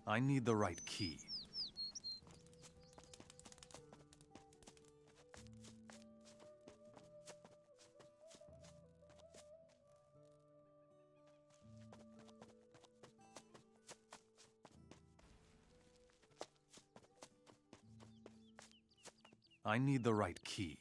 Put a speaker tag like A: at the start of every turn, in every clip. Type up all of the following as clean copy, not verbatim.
A: I need the right key. I need the right key.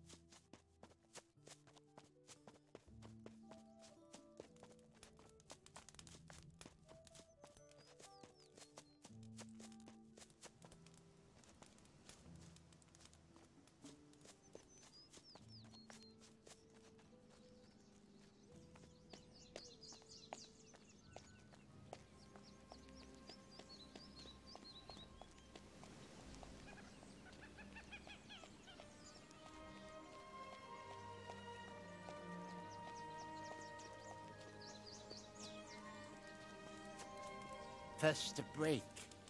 B: First to break.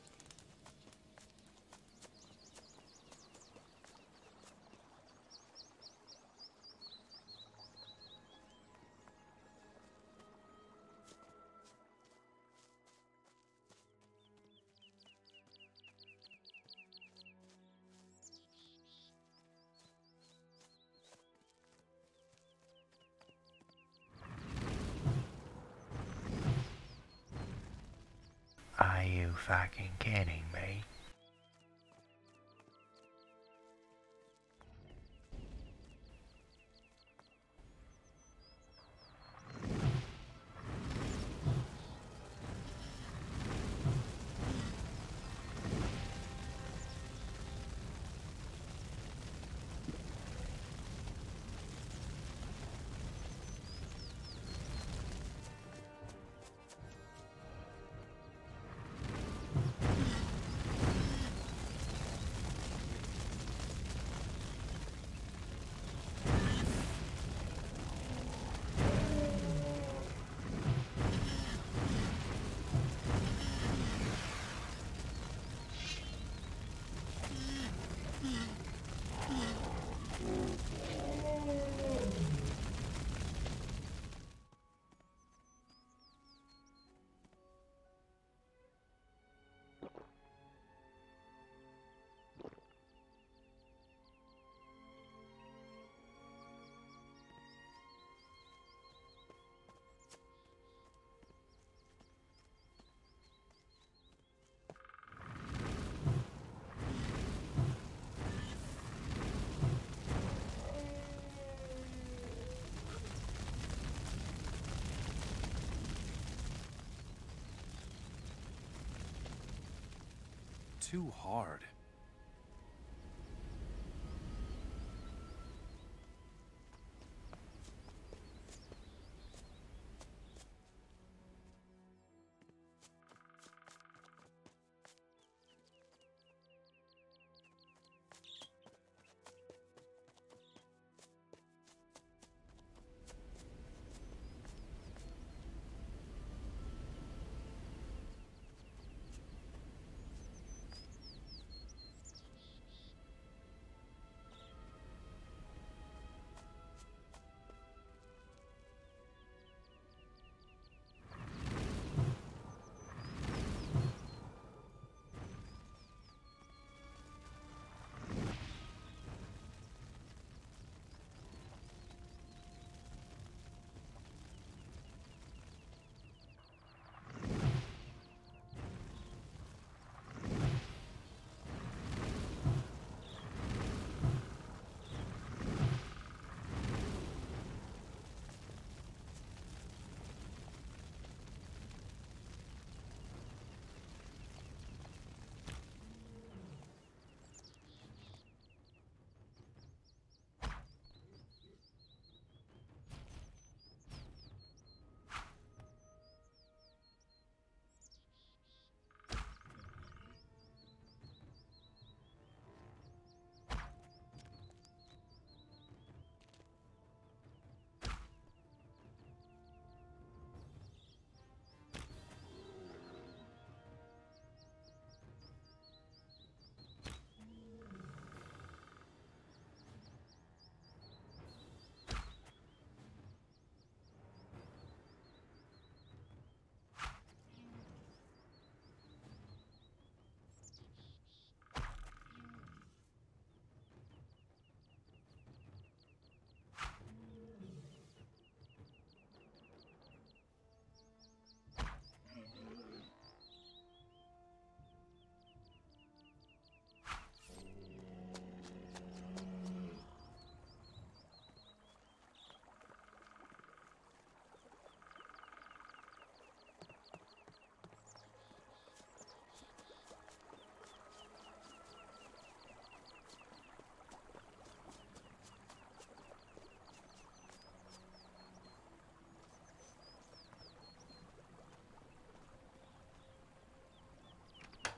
C: Are you fucking kidding me?
A: Too hard.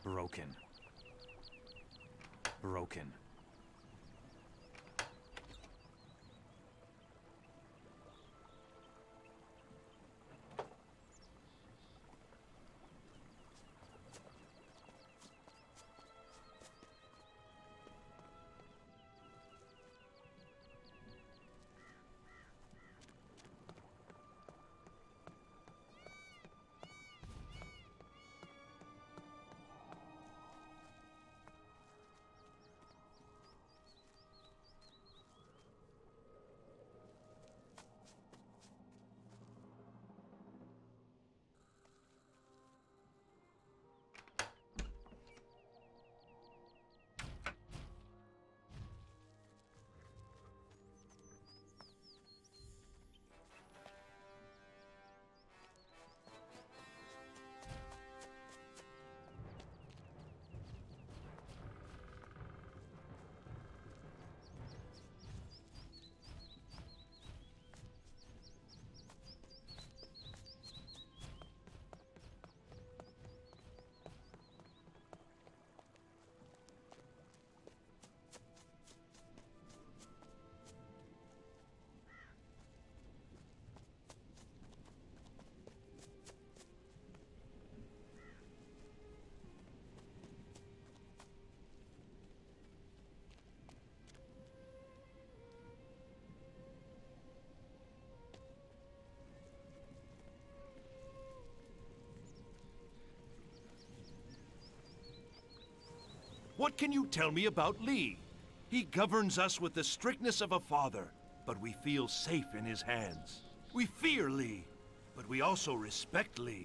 A: Broken. Broken.
B: What can you tell me about Li? He governs us with the strictness of a father, but we feel safe in his hands. We fear Li, but we also respect Li.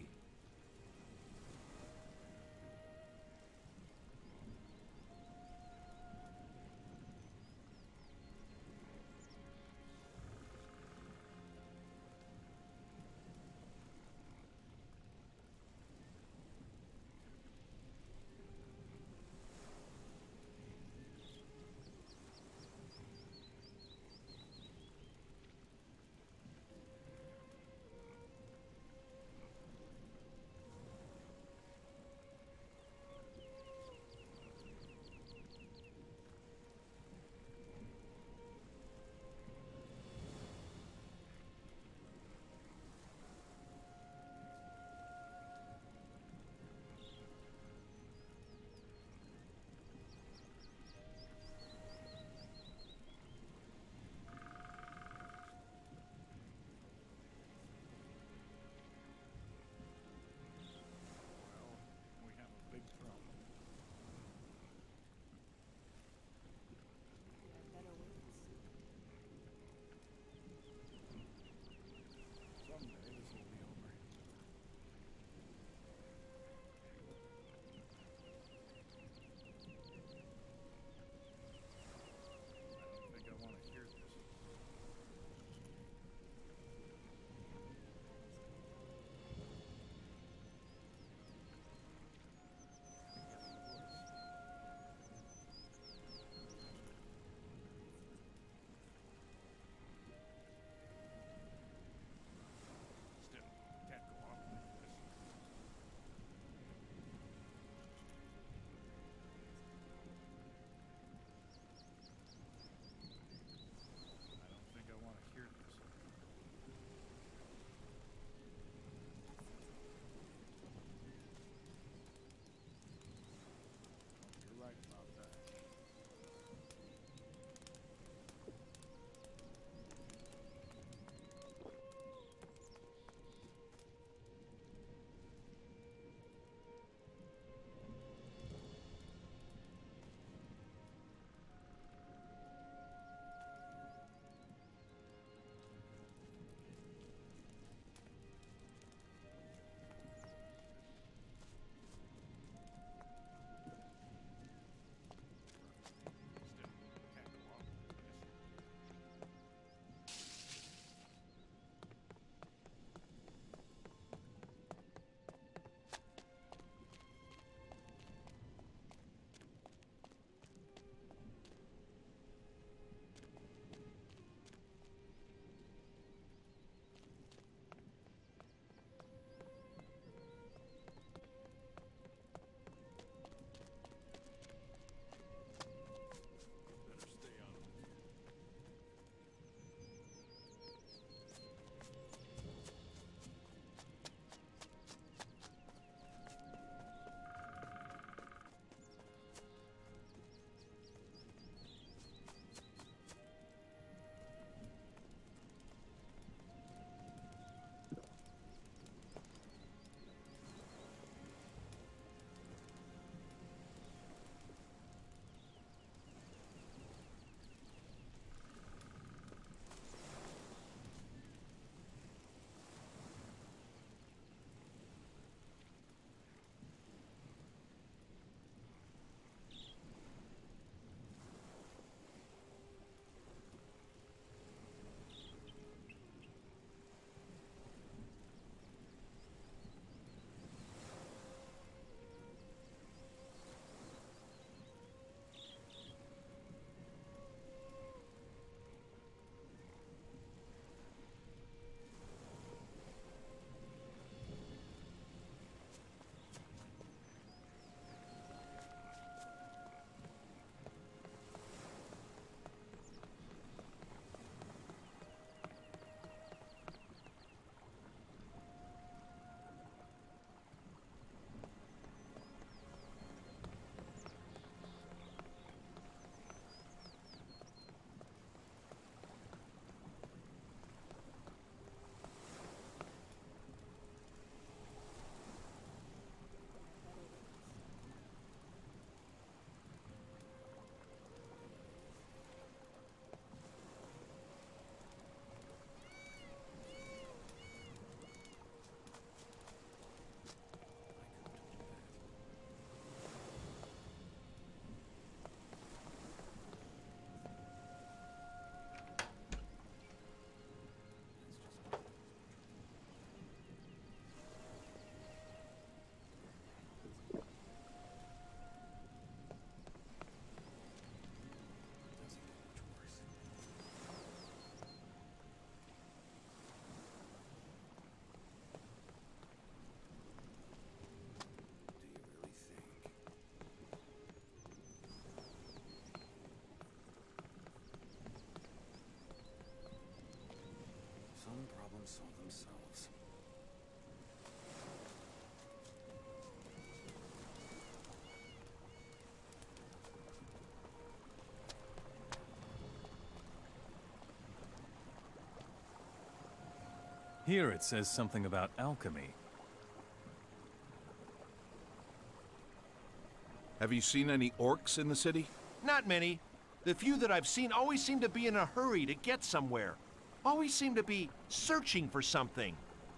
A: Here it says something about alchemy.
D: Have you seen any orcs in the city?
B: Not many. The few that I've seen always seem to be in a hurry to get somewhere. Always seem to be searching for something.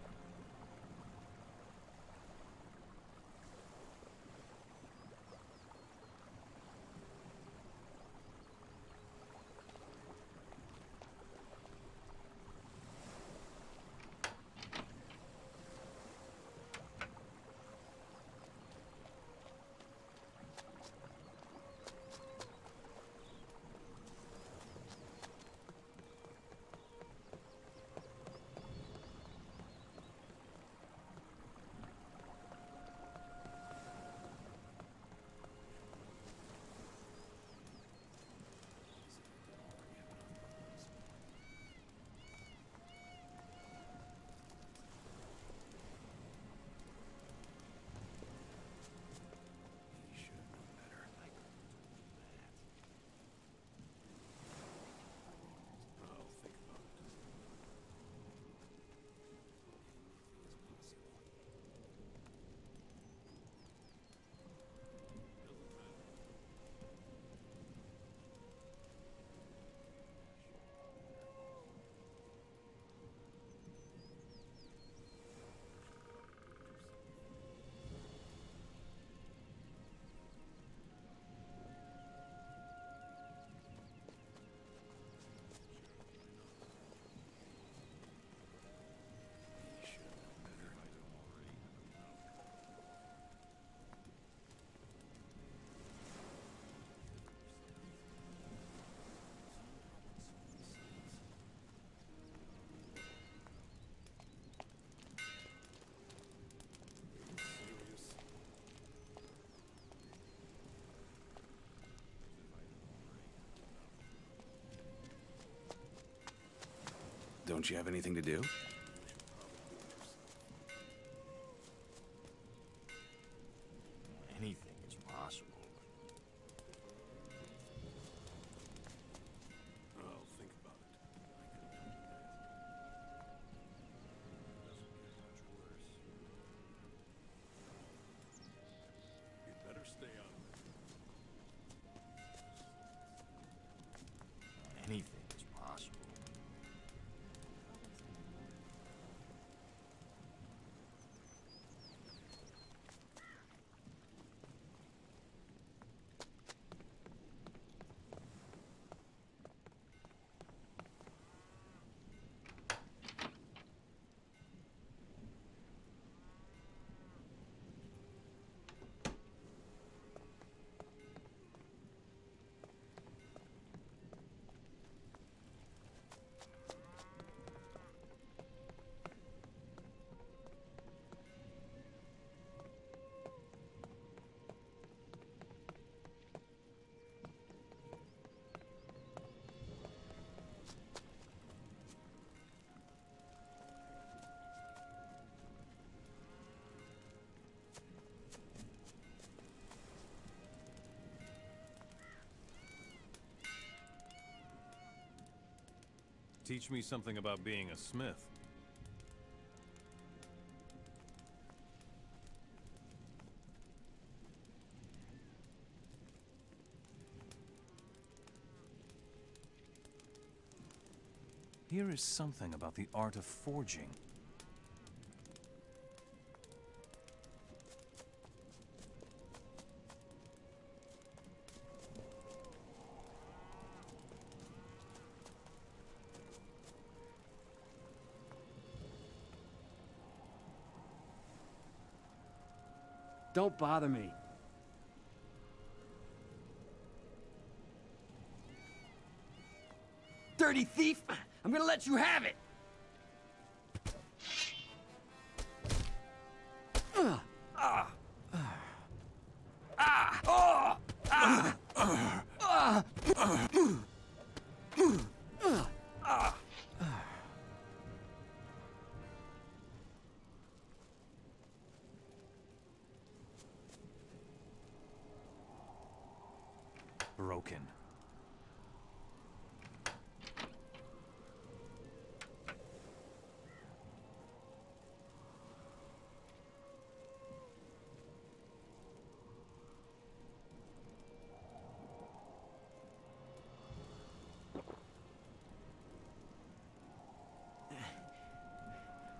E: Don't you have anything to do?
F: Anything is possible.
E: I'll think about it. You'd better stay out of it.
F: Anything is possible.
A: Teach me something about being a smith. Here is something about the art of forging.
G: Don't bother me. Dirty thief! I'm gonna let you have it!
A: Broken.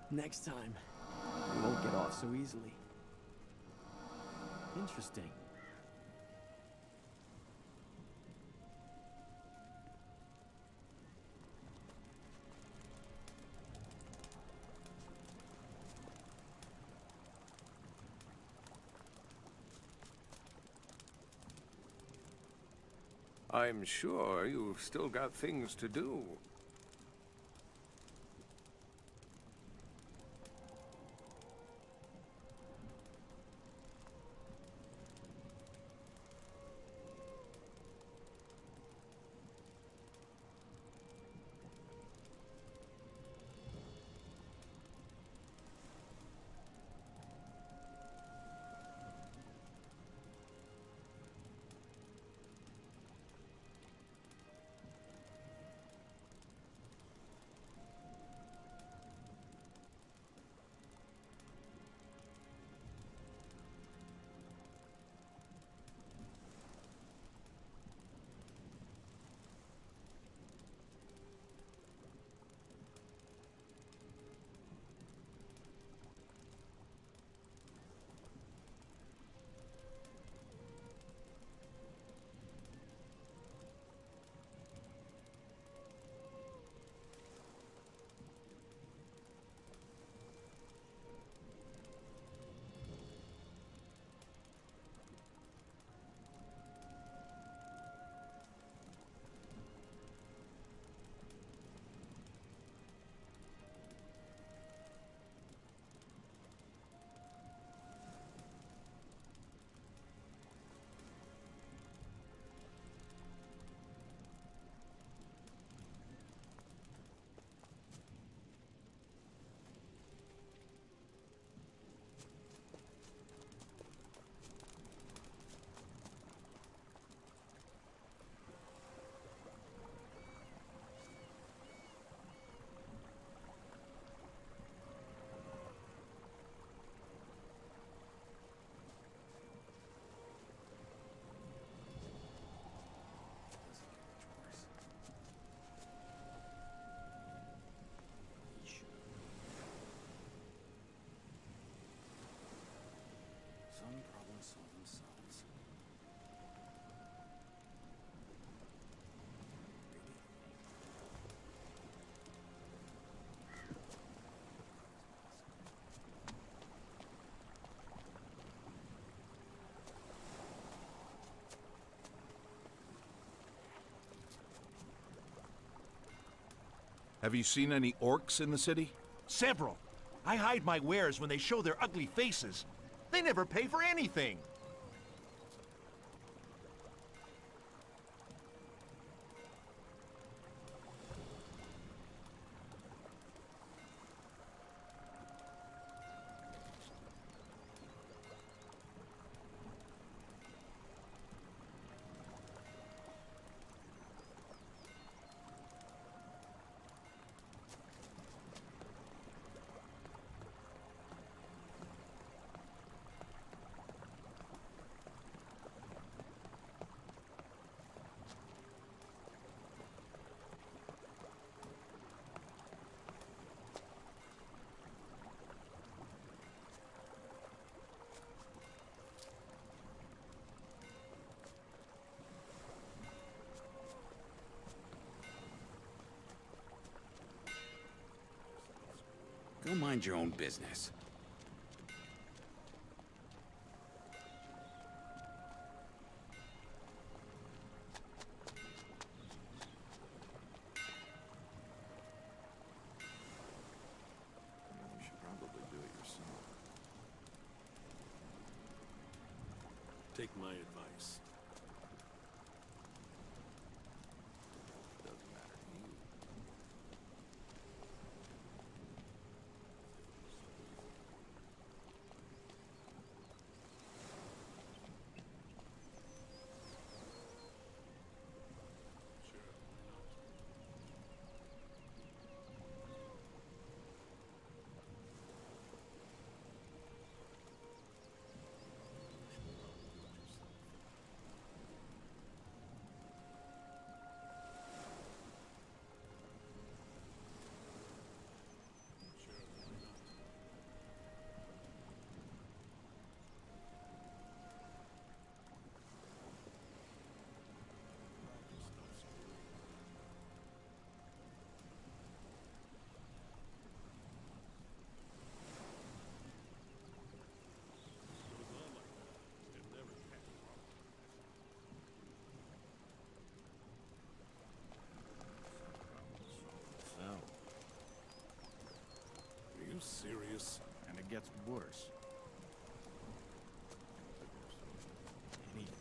G: Next time, we won't get off so easily. Interesting.
H: I'm sure you've still got things to do.
F: Some problems solve themselves.
D: Have you seen any orcs in the city?
B: Several. I hide my wares when they show their ugly faces. They never pay for anything.
E: Go mind your own business.
D: You should probably do it yourself.
E: Take my advice.
H: Doesn't matter to you.
F: gets worse. Anything.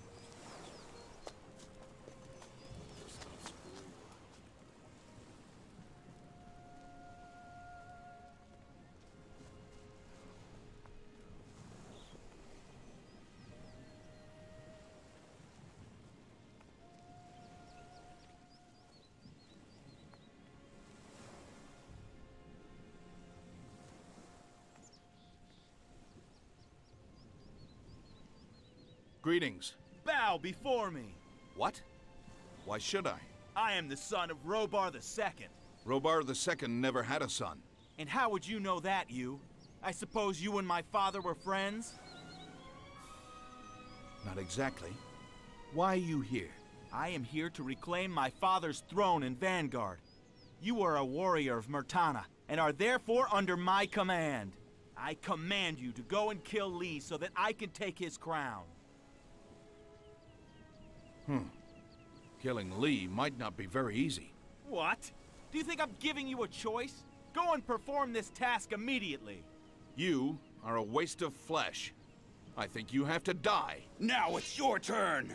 D: Greetings.
I: Bow before me.
D: What? Why should I?
I: I am the son of Robar II.
D: Robar II never had a son.
I: And how would you know that, you? I suppose you and my father were friends?
D: Not exactly. Why are you here?
I: I am here to reclaim my father's throne in Vanguard. You are a warrior of Murtana, and are therefore under my command. I command you to go and kill Lee so that I can take his crown.
D: Killing Lee might not be very easy.
I: What? Do you think I'm giving you a choice? Go and perform this task immediately.
D: You are a waste of flesh. I think you have to die.
E: Now it's your turn!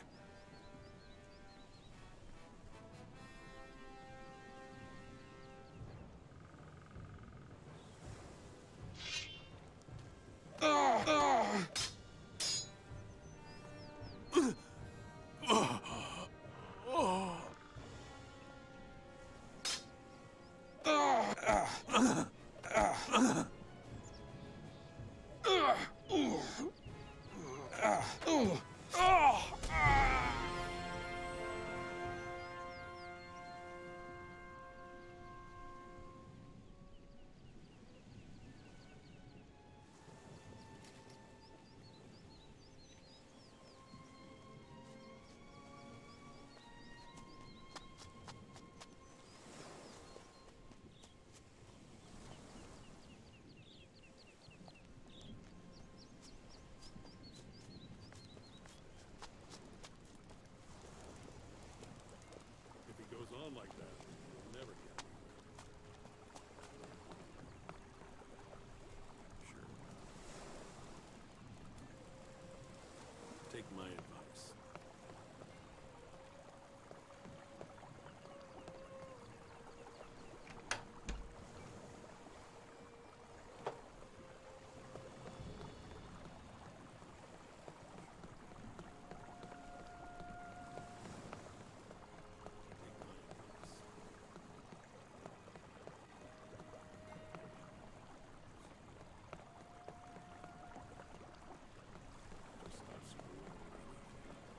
E: If he goes on like that, he'll never get me. Sure. Take my advice. Stop screwing with me.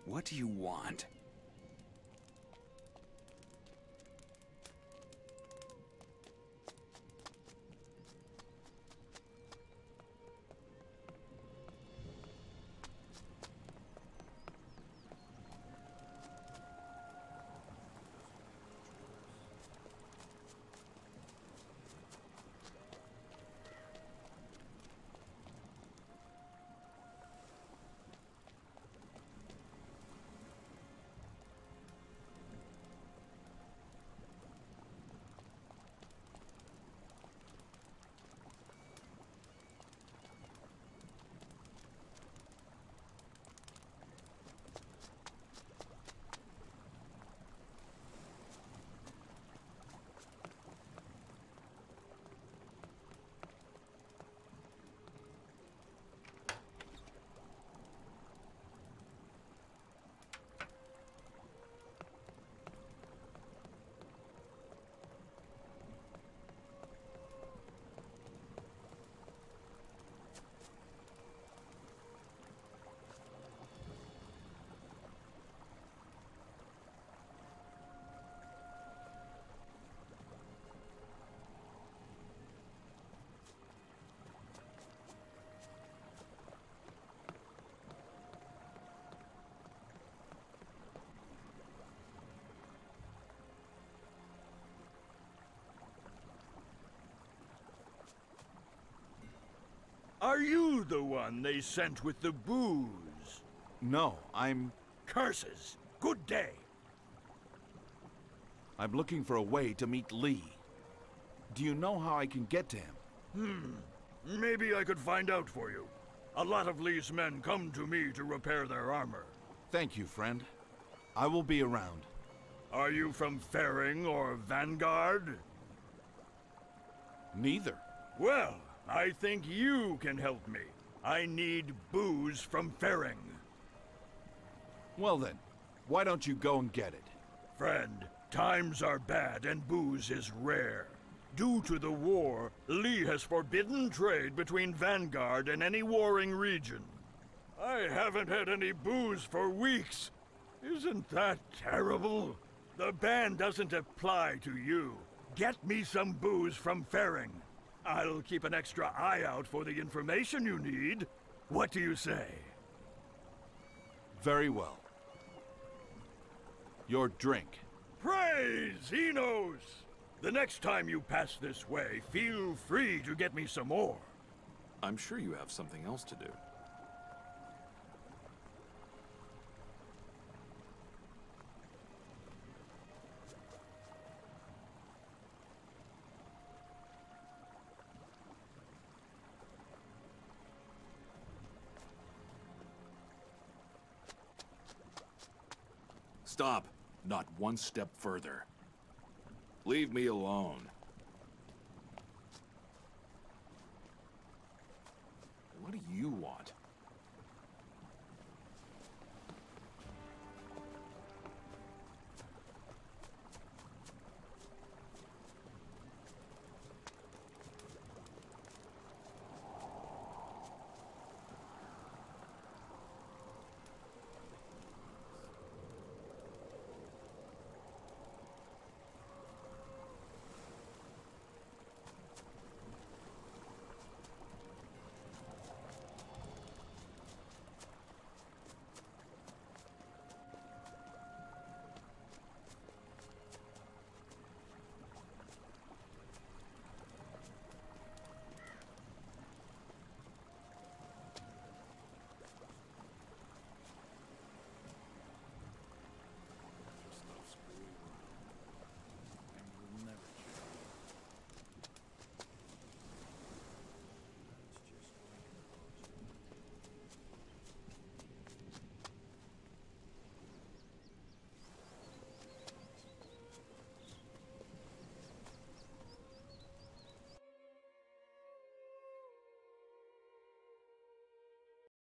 J: What do you want?
B: Are you the one they sent with the booze?
D: No, I'm
B: Curses! Good day!
D: looking for a way to meet Lee. Do you know how I can get to him?
B: Maybe I could find out for you. A lot of Lee's men come to me to repair their armor.
D: Thank you, friend. I will be around.
B: Are you from Ferring or Vanguard?
D: Neither.
B: Well, I think you can help me. I need booze from Ferring.
D: Well then, why don't you go and get it?
B: Friend, times are bad and booze is rare. Due to the war, Lee has forbidden trade between Vanguard and any warring region. I haven't had any booze for weeks. Isn't that terrible? The ban doesn't apply to you. Get me some booze from Ferring. I'll keep an extra eye out for the information you need. What do you say?
D: Very well. Your drink.
B: Praise Enos! The next time you pass this way, feel free to get me some more.
F: I'm sure you have something else to do. Stop. Not one step further. Leave me alone. What do you want?